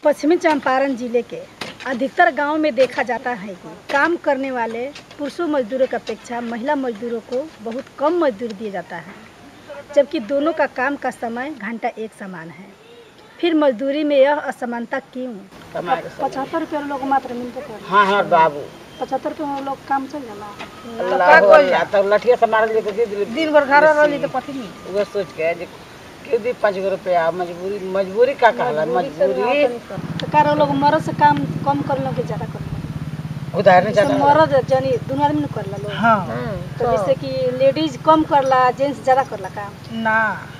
पश्चिमी चंपारण जिले के अधिकतर गांव में देखा जाता है कि काम करने वाले पुरुषों मजदूरों की अपेक्षा महिला मजदूरों को बहुत कम मजदूरी दिया जाता है, जबकि दोनों का काम का समय घंटा एक समान है। फिर मजदूरी में यह असमानता क्यों? 75 रुपये लोग मात्र मिलते थे। हाँ बाबू 75 रुपये लोग काम चल जाला तो लठिया से मार दिन भर घर रही तो पति नहीं वो सोच के क्यों दी 5 रुपया मजबूरी का कहला मजबूरी तो कार लोग मर्द से काम कम कर लो कि ज्यादा कर लो उदाहरण ज्यादा मर्द जनी दोनों आदमी न करला लोग। हां तो जैसे कि लेडीज कम करला जेंट्स ज्यादा करला काम ना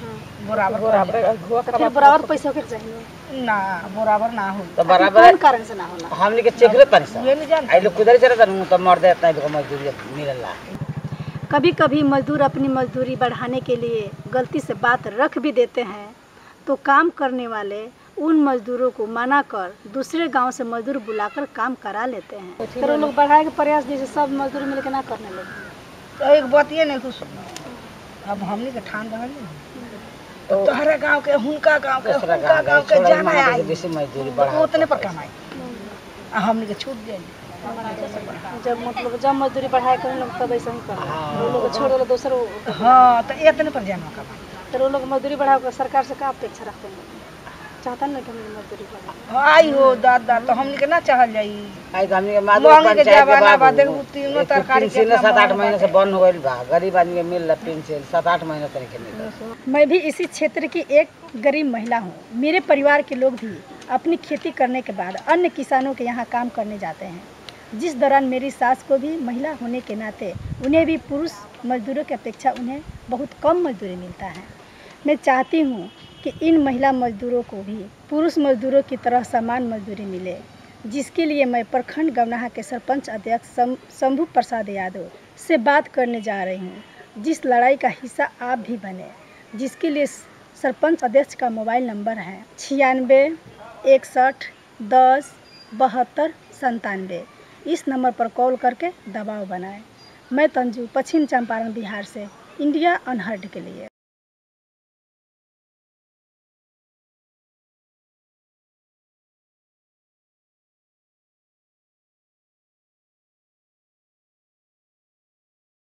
बराबर पैसा के चाहिए ना बराबर ना हो तो बराबर कौन कारण से ना होला हमनी के चेक रे तनी ये नहीं जान आई लोग कुदर चला तनु तो मर देता है मजदूरी मिलला। कभी कभी मजदूर अपनी मजदूरी बढ़ाने के लिए गलती से बात रख भी देते हैं, तो काम करने वाले उन मजदूरों को मना कर दूसरे गांव से मजदूर बुलाकर काम करा लेते हैं। फिर लोग बढ़ाए के प्रयास जैसे सब मजदूर मिलकर ना करने लगे तो एक बात ये नहीं कुछ अब हमने के ठान रहल तो तोहरा गांव के हुनका गांव के जाना है जैसे मजदूरी बढ़ा उतने पर कमाई हमने के छूट दे जब मतलब जब मजदूरी बढ़ाए करें लोग तब ऐसा ही कर वो लोग छोड़ दो दूसर। हाँ तो इतने पर जाना कमाई तो वो लोग मजदूरी बढ़ाओ सरकार से का अपेक्षा रखते हैं? चाहता नहीं कि मजदूरी बढ़ाए आई हो दादा तो हमने के ना चाहल जाई आई हमने के मादू पंचायत के बाद देखो तीनों तरकारी के 7-8 महीने से बंद हो गइल बा। गरीब आदमी के मिल पेंशन 7-8 महीने तक के मिल। मैं भी इसी क्षेत्र की एक गरीब महिला हूँ। मेरे परिवार के लोग भी अपनी खेती करने के बाद अन्य किसानों के यहाँ काम करने जाते हैं, जिस दौरान मेरी सास को भी महिला होने के नाते उन्हें भी पुरुष मजदूरों की अपेक्षा उन्हें बहुत कम मजदूरी मिलता है। मैं चाहती हूँ कि इन महिला मजदूरों को भी पुरुष मजदूरों की तरह समान मजदूरी मिले, जिसके लिए मैं प्रखंड गवनाहा के सरपंच अध्यक्ष शंभू प्रसाद यादव से बात करने जा रही हूँ। जिस लड़ाई का हिस्सा आप भी बने, जिसके लिए सरपंच अध्यक्ष का मोबाइल नंबर है 96 61 10 72 97। इस नंबर पर कॉल करके दबाव बनाएं। मैं तंजू, पश्चिम चंपारण बिहार से इंडिया अनहर्ड के लिए।